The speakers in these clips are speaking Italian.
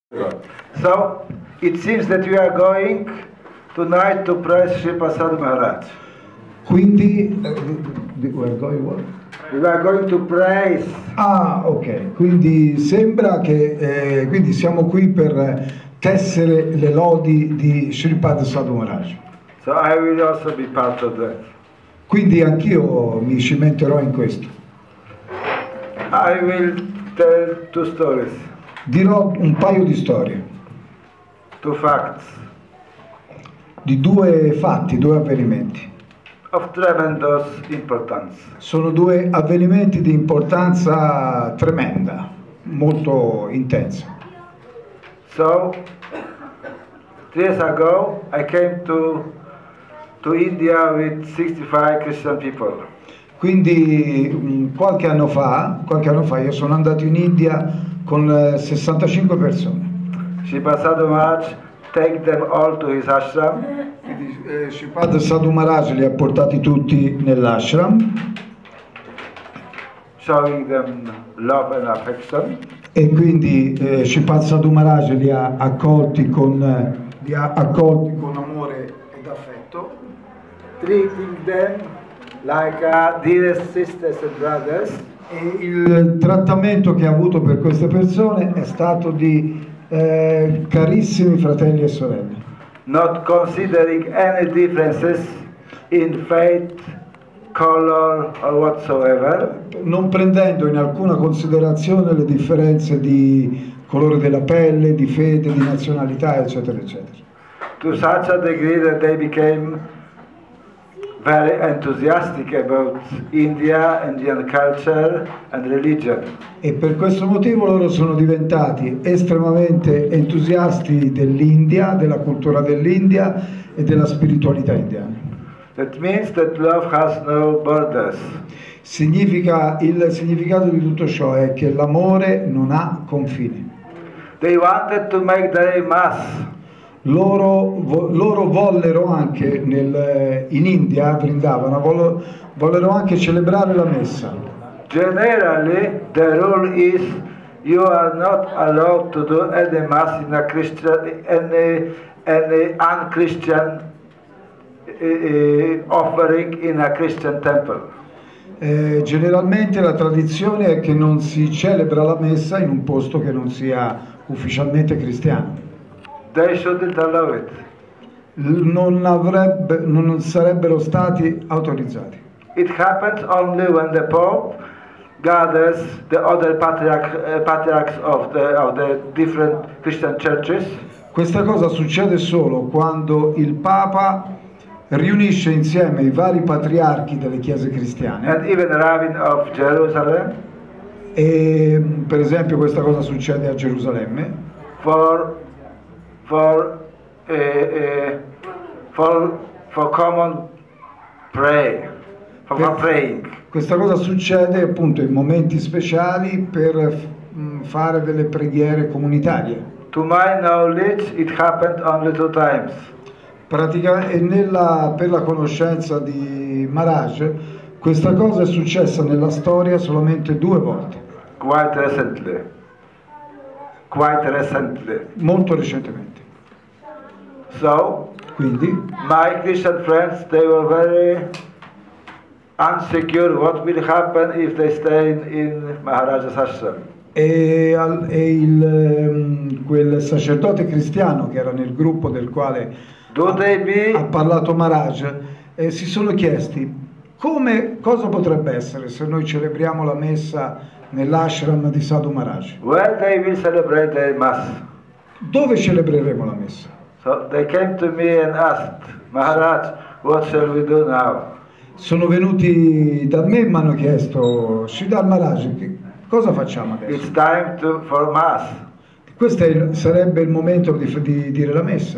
So, it seems that we are going tonight to praise Sripad Sadhu Maharaj. Quindi, we are going what? We are going to praise. Ah, ok. Quindi sembra che quindi siamo qui per tessere le lodi di Sripad Sadhu Maharaj. So I will also be part of that. Quindi anch'io mi cimenterò in questo. I will tell two stories, Dirò un paio di storie, two facts di due fatti, due avvenimenti. of tremendous importance. Sono due avvenimenti di importanza tremenda, molto intensa. So, 3 years ago, I came to India with 65 Christian people. Quindi qualche anno fa io sono andato in India con 65 persone. Sripad Sadhu Maharaj take them all to his ashram. Quindi, Sripad Sadhu Maharaj li ha portati tutti nell'ashram, Showing them love and affection. e quindi Sripad Sadhu Maharaj li ha accolti con amore ed affetto, Treating them like dearest sisters and brothers. e il trattamento che ha avuto per queste persone è stato di carissimi fratelli e sorelle, Not considering any differences in faith, color or whatsoever. non prendendo in alcuna considerazione le differenze di colore della pelle, di fede, di nazionalità, eccetera, eccetera. To such a degree that they became very enthusiastic about India, Indian culture and religion. E per questo motivo loro sono diventati estremamente entusiasti dell'India, della cultura dell'India e della spiritualità indiana. That means that love has no borders. Il significato di tutto ciò è che l'amore non ha confini. They wanted to make their mass. Loro vollero anche in India, a Vrindavana, vollero anche celebrare la messa. Generally, the rule is you are not allowed to do any mass in a Christian, any un-Christian offering in a Christian temple. Generalmente la tradizione è che non si celebra la messa in un posto che non sia ufficialmente cristiano. They shouldn't allow it. Non sarebbero stati autorizzati. It happens only when the Pope gathers the other patriarchs of the different Christian churches. Questa cosa succede solo quando il Papa riunisce insieme i vari patriarchi delle chiese cristiane. And even Rabbin of Jerusalem. E per esempio questa cosa succede a Gerusalemme. For common praying. Questa cosa succede appunto in momenti speciali per fare delle preghiere comunitarie. To my knowledge, it happened only 2 times. Per la conoscenza di Maharaj, questa cosa è successa nella storia solamente 2 volte. Quite recently. Molto recentemente. So, quindi, my Christian friends, they were very unsecure what will happen if they stay in Maharaja's ashram. Quel sacerdote cristiano che era nel gruppo del quale ha parlato Maharaj, si sono chiesti cosa potrebbe essere se noi celebriamo la messa nell'ashram di Sadhu Maharaj. Where they will celebrate their mass. Dove celebreremo la messa? So they came to me and asked, Maharaj, what shall we do now? Sono venuti da me e mi hanno chiesto, Sridhar Maharaj, cosa facciamo adesso? It's time for mass. Questo sarebbe il momento di dire la messa.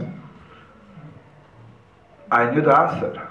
I knew the answer.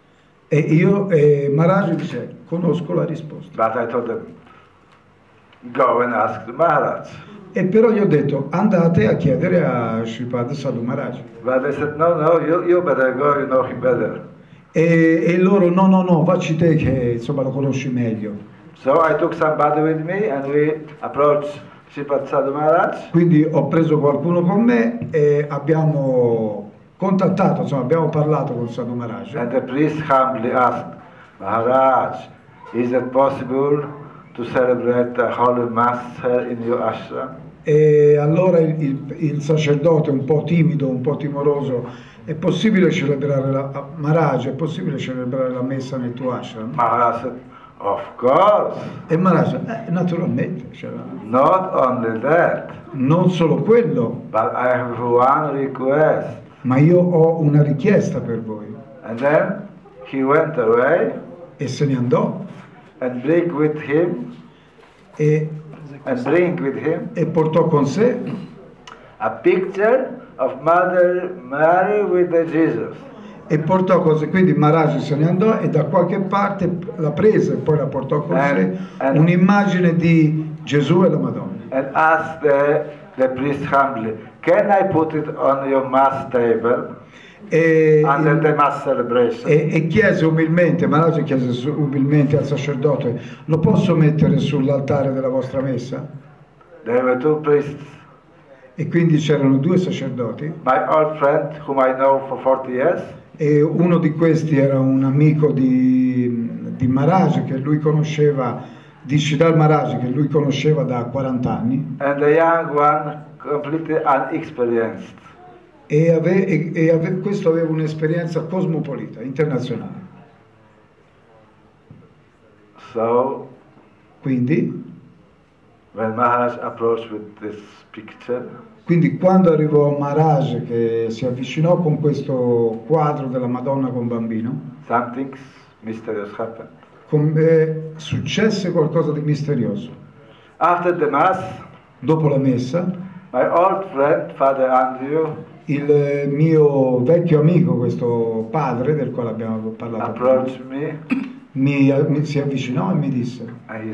E Maharaj dice, conosco la risposta. But I told them, go and ask the Maharaj. E però gli ho detto, andate a chiedere a Sripad Sadhu Maharaj. But they said, no, you better go, you know him better. E loro, no, vacci te che insomma lo conosci meglio. So I took somebody with me and we approached Sripad Sadhu Maharaj. Quindi ho preso qualcuno con me e abbiamo contattato, insomma abbiamo parlato con Sadhu Maharaj. And the priest humbly asked, Maharaj, is it possible to celebrate the Holy Mass here in your ashram? E allora il sacerdote, un po' timido, un po' timoroso, è possibile celebrare Maharaj, è possibile celebrare la messa nel tuo ashram? Maharaj said, of course. E Maharaj, naturalmente. Not only that. Non solo quello. But I have one request. Ma io ho una richiesta per voi. And then he went away. E se ne andò. And bring with him. E portò con sé a picture of Mother Mary with the Jesus. E portò con sé, quindi Maharaj se ne andò e da qualche parte la prese e poi la portò con sé un'immagine di Gesù e la Madonna. And asked the priest humbly, can I put it on your mass table? Under the mass celebration. E chiese umilmente, Maharaj chiese umilmente al sacerdote, lo posso mettere sull'altare della vostra messa? There were two priests. E quindi c'erano due sacerdoti. My old friend whom I know for 40 years. E uno di questi era un amico di Maharaj che lui conosceva, di Siddhar Maharaj che lui conosceva da 40 anni. And the young one completely unexperienced. Questo aveva un'esperienza cosmopolita, internazionale. So, quindi, when Maharaj approached with this picture, quindi quando arrivò Maharaj che si avvicinò con questo quadro della Madonna con bambino, something mysterious happened. Successe qualcosa di misterioso. After the mass, dopo la messa, my old friend Father Andrew, il mio vecchio amico, questo padre del quale abbiamo parlato, approached me, si avvicinò e mi disse,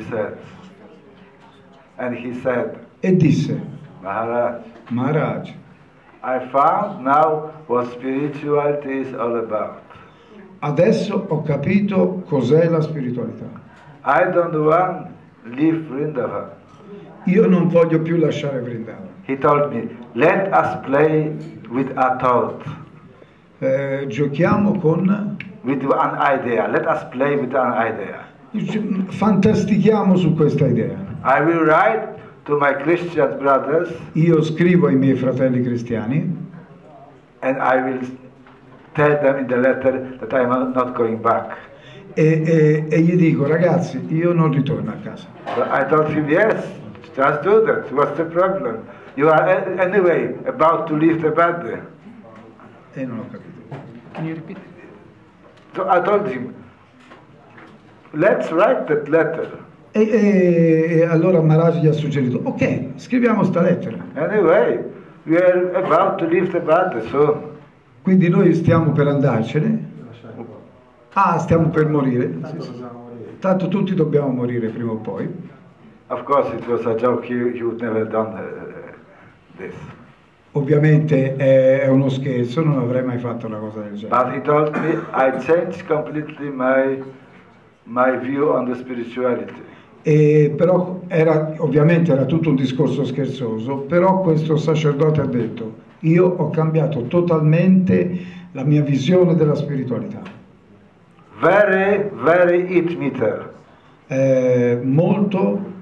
and he said, e disse, Maharaj, I found now what spirituality is all about. Adesso ho capito cos'è la spiritualità. I don't want to leave Vrindavan. Io non voglio più lasciare Vrindavan. He told me, let us play with a thought. Giochiamo con? With an idea. Let us play with an idea. Fantastichiamo su questa idea. I will write to my Christian brothers. Io scrivo ai miei fratelli cristiani. And I will tell them in the letter that I am not going back. E gli dico, ragazzi, io non ritorno a casa. But I told him, yes, just do that. What's the problem? You are anyway about to leave the body. E non ho capito. Can you repeat? So I told him, let's write that letter. E allora Maharaj gli ha suggerito, ok, scriviamo sta lettera. Anyway, we are about to leave the body soon. Quindi noi stiamo per andarcene. Stiamo per morire. Tanto tutti dobbiamo morire prima o poi. Of course it was a joke, he would never done this. Ovviamente è uno scherzo, non avrei mai fatto una cosa del genere. But he told me I changed completely my view on the spirituality. Però ovviamente era tutto un discorso scherzoso, però questo sacerdote ha detto, io ho cambiato totalmente la mia visione della spiritualità. Very, very eat meter. Molto.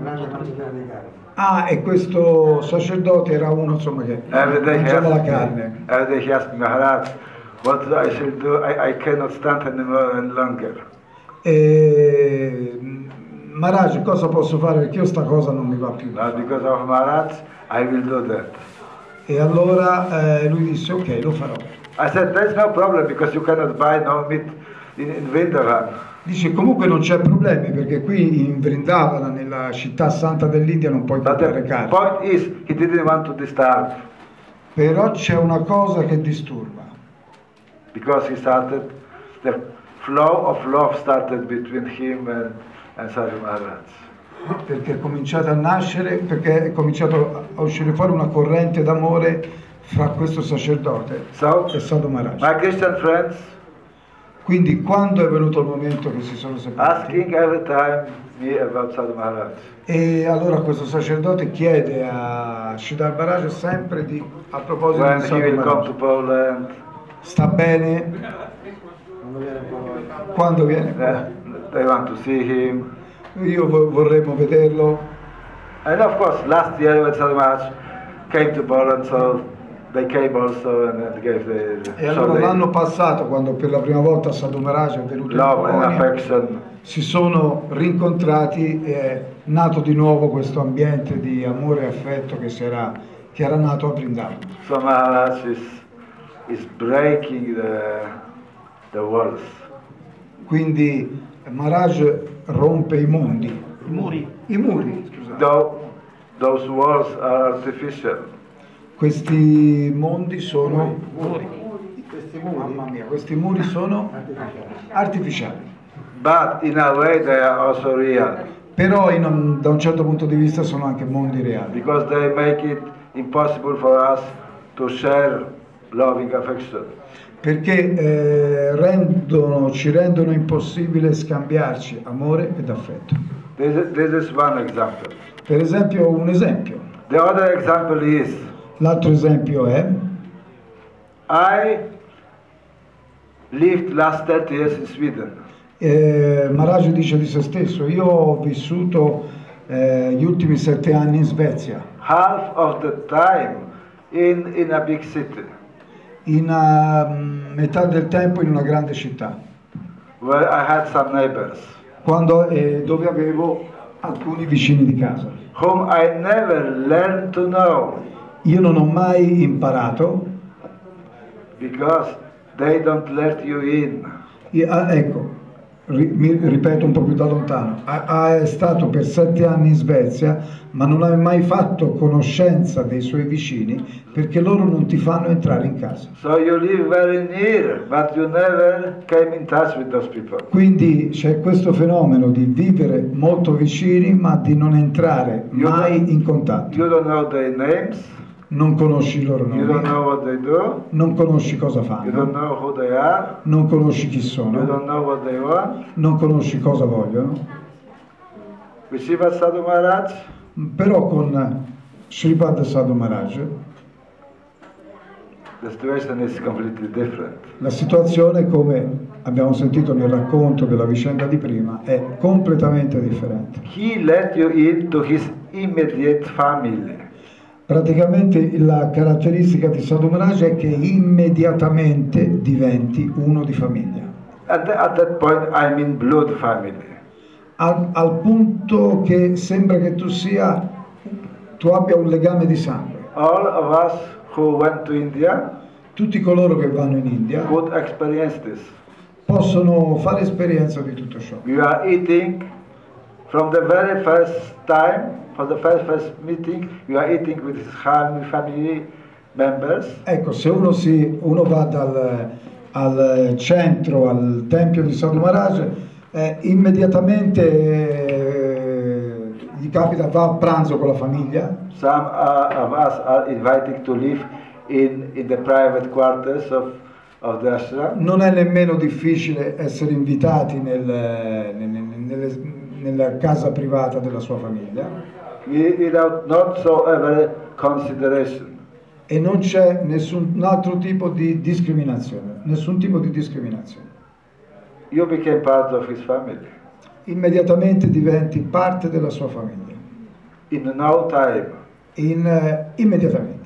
E questo sacerdote era uno insomma che mangiava la carne. Every day he asked me, Maharaj, what I should do? I cannot stand anymore and longer. Maharaj, cosa posso fare? Perché io sta cosa non mi va più. Now because of Maharaj, I will do that. E allora lui disse, ok, lo farò. I said, there's no problem because you cannot buy no meat in Vrindavan. Dice, comunque non c'è problemi perché qui in Vrindavana, nella città santa dell'India, non puoi comprare carne. The point is, he didn't want to disturb. Però c'è una cosa che disturba. Because he started, the flow of love started between him and Sadhu Maharaj. Perché è cominciato a nascere, perché è cominciato a uscire fuori una corrente d'amore fra questo sacerdote e Sadhu Maharaj. My Christian friends, quindi quando è venuto il momento che si sono separati, asking every time, me about Sadhu Maharaj. E allora questo sacerdote chiede a Sridhar Maharaj sempre a proposito when di he Sadhu will come Maharaj. to Poland. Sta bene? Quando viene? They want to see him. Io vorremmo vederlo. And of course, last year when Sadhu Maharaj came to Poland, so they came also and gave the. E allora l'anno passato, quando per la prima volta Sadhu Maharaj è venuto in Love and Polonia, affection. si sono rincontrati e è nato di nuovo questo ambiente di amore e affetto che era nato a Vrindavan. So Maharaj is breaking the walls. Quindi Maharaj rompe i muri, scusate. Those walls are artificial. Questi mondi sono mamma mia, questi muri sono artificiali. But in a way they are also real. Però da un certo punto di vista sono anche mondi reali. Because they make it impossible for us to share loving affection. Perché ci rendono impossibile scambiarci amore ed affetto. This is one example. Per esempio, un esempio. The other example is. L'altro esempio è. I lived last 30 years in Sweden. Maharaj dice di se stesso: io ho vissuto gli ultimi 7 anni in Svezia. Half of the time in a big city. In metà del tempo in una grande città. Where I had some neighbors. Dove avevo alcuni vicini di casa. Whom I never learned to know. Io non ho mai imparato. Because they don't let you in. Ecco. Mi ripeto un po' più da lontano, è stato per 7 anni in Svezia, ma non ha mai fatto conoscenza dei suoi vicini perché loro non ti fanno entrare in casa. So you live very near, but you never came in touch with those people. Quindi c'è questo fenomeno di vivere molto vicini ma di non entrare mai in contatto. You don't know their names. Non conosci i loro nomi. You don't know what they do. Non conosci cosa fanno. You don't know who they are. Non conosci chi sono. You don't know what they want. Non conosci cosa vogliono. With Sripad Sadhu Maharaj. Però con Sripad Sadhu Maharaj the situation is completely different. La situazione, come abbiamo sentito nel racconto della vicenda di prima, è completamente differente. He let you into his immediate family. Praticamente la caratteristica di Sadhu Maharaj è che immediatamente diventi uno di famiglia. At that point I'm in blood family. Al punto che sembra che tu abbia un legame di sangue. All of us who went to India, tutti coloro che vanno in India could experience this. Possono fare esperienza di tutto ciò. You are eating from the very first time. For the first meeting, you are eating with his family members. Ecco, se uno va al centro, al tempio di Sadhu Maharaj, immediatamente gli capita, va a pranzo con la famiglia. Some of us are invited to live in the private quarters of the ashram. Non è nemmeno difficile essere invitati nella casa privata della sua famiglia. Without not so ever consideration. E non c'è nessun altro tipo di discriminazione, nessun tipo di discriminazione. You became part of his family. Immediatamente diventi parte della sua famiglia. In no time. Immediatamente.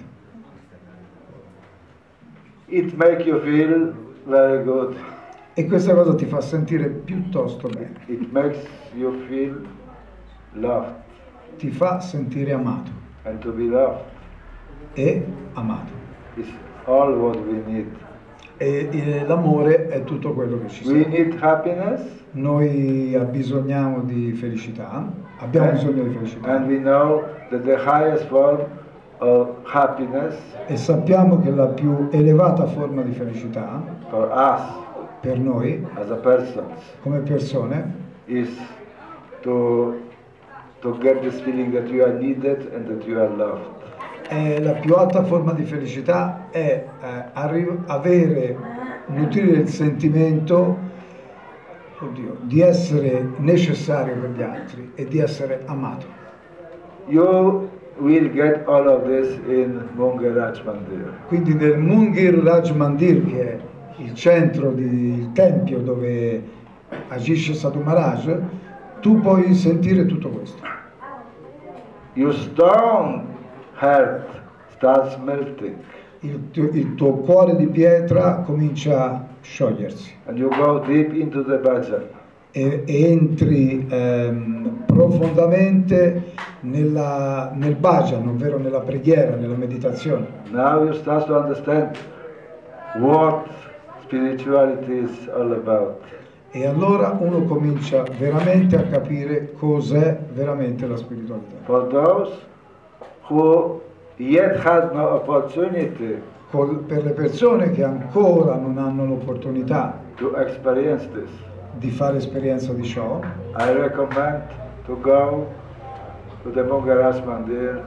It makes you feel very good. E questa cosa ti fa sentire piuttosto bene. It makes you feel loved. Ti fa sentire amato. And to be loved. E amato. Is all what we need. E l'amore è tutto quello che ci serve. We need happiness. Noi abbiamo bisogno di felicità. And we know that the highest form of happiness. E sappiamo che la più elevata forma di felicità. For us. Per noi. As a persons. Come persone. Is to get this feeling that you are needed and that you are loved. La più alta forma di felicità è nutrire il sentimento di essere necessario per gli altri e di essere amato. You will get all of this in Mungir Raj Mandir. Quindi nel Mungir Raj Mandir, che è il centro, il tempio dove agisce Sadhu Maharaj, tu puoi sentire tutto questo. Your stone heart starts melting. Il tuo cuore di pietra comincia a sciogliersi. And you go deep into the bhajan. E entri profondamente nel bhajan, ovvero nella preghiera, nella meditazione. Now you start to understand what spirituality is all about. E allora uno comincia veramente a capire cos'è veramente la spiritualità. For those who yet had no opportunity Per le persone che ancora non hanno l'opportunità to experience this, di fare esperienza di ciò, I recommend to go to the Mungir Raj Mandir.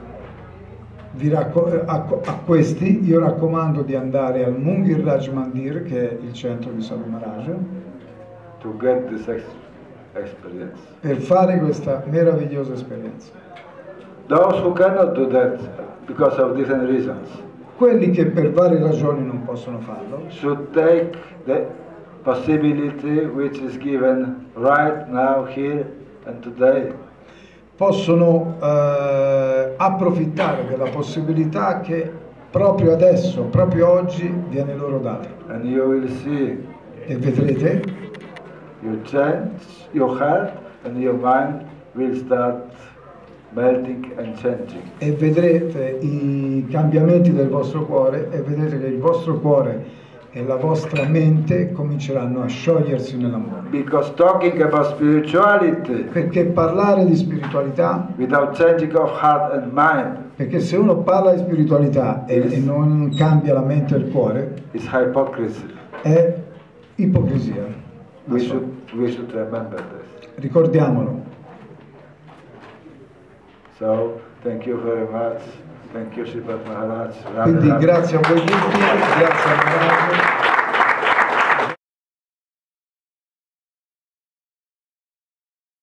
A questi io raccomando di andare al Mungir Raj Mandir, che è il centro di Sadhu Maharaj, to get this experience. Per fare questa meravigliosa esperienza. Those who cannot do that because of different reasons, quelli che per varie ragioni non possono farlo, should take the possibility which is given right now, here and today. Possono approfittare della possibilità che proprio adesso, proprio oggi, viene loro data. And you will see, e vedrete, your heart and your mind will start melting and changing. E vedrete i cambiamenti del vostro cuore e vedrete che il vostro cuore e la vostra mente cominceranno a sciogliersi nell'amore. Because talking about spirituality, perché parlare di spiritualità, without changing of heart and mind, perché se uno parla di spiritualità e non cambia la mente e il cuore, is hypocrisy. È ipocrisia. We should remember this. Ricordiamolo. So, thank you very much. Thank you, Sripad Maharaj. Quindi grazie a voi tutti, grazie a Maharaj.